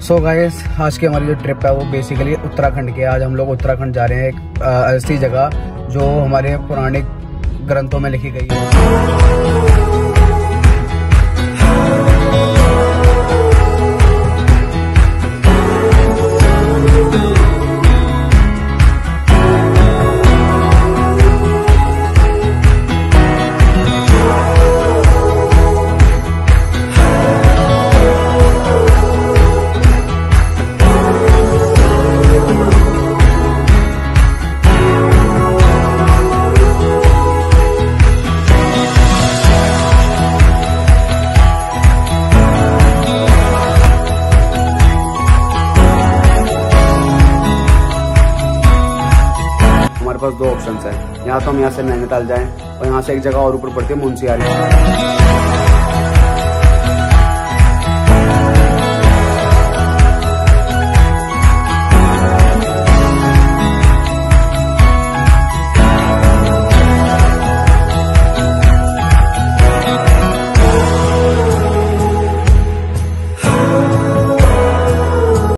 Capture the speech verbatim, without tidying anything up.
So guys, आज की हमारी जो ट्रिप है वो बेसिकली उत्तराखंड की है। आज हम लोग उत्तराखंड जा रहे हैं, एक ऐसी जगह जो हमारे पुराने ग्रंथों में लिखी गई है। हमारे पास दो ऑप्शन है, यहाँ तो हम यहाँ से नैनीताल जाएं और यहाँ से एक जगह और ऊपर पड़ती है मुंशियारी।